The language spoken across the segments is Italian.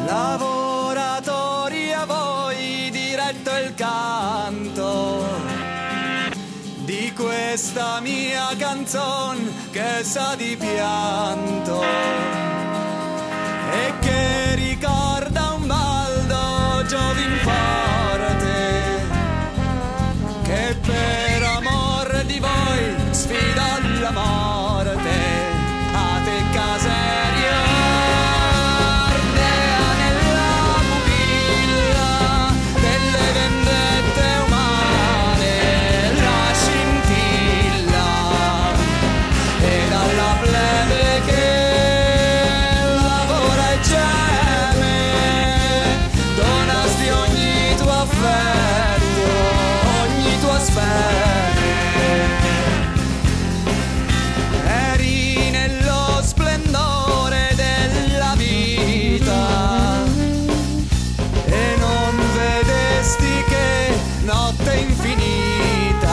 Lavoratori, a voi diretto il canto di questa mia canzone che sa di pianto e che ricorda un baldo giovin forte che per amor di voi sfida la morte. Sante Caserio ardea nella pupilla delle vendette umane la scintilla e dalla plebe che lavora e geme donasti ogni tuo affetto, ogni tua sfera. Eri nello splendore della vita e non vedesti che notte infinita,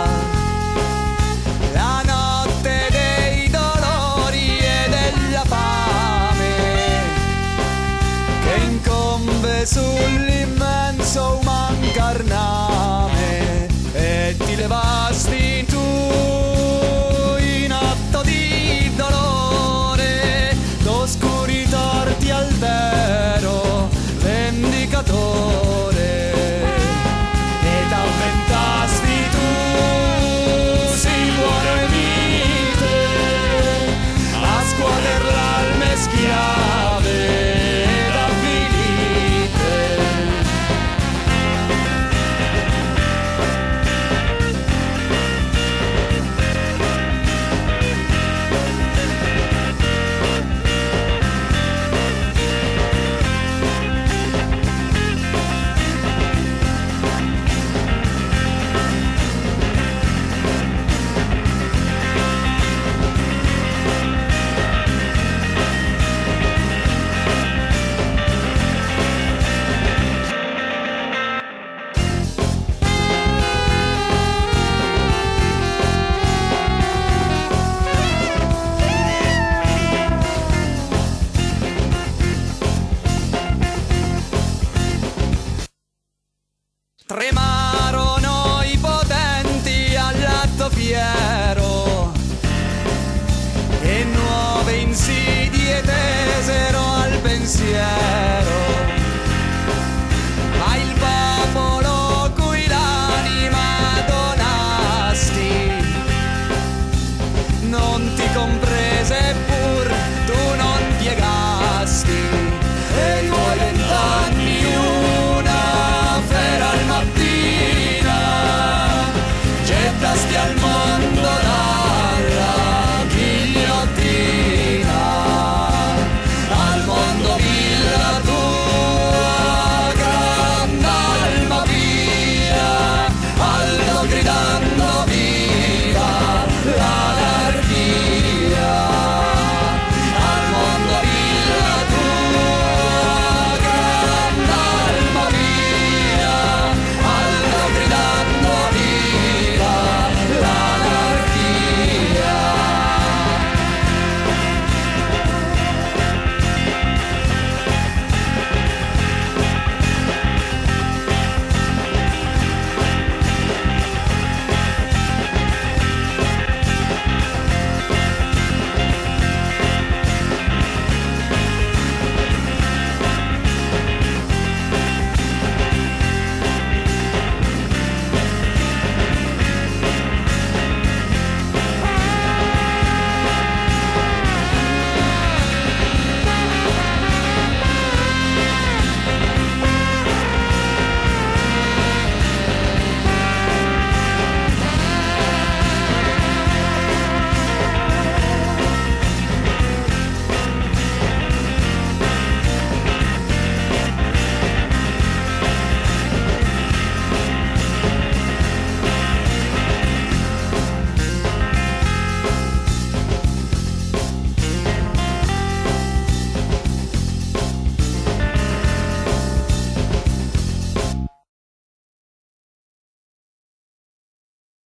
la notte dei dolori e della fame che incombe sull'immenso uman carname e ti levasti tu in atto di dolore d'oscuri torti al vero vendicatore ed avventasti tu sì buono e mite a scuoter l'alme schiave ed avvilite. Tremarono i potenti all'atto fiero e nuove insidie tesero al pensiero, ma il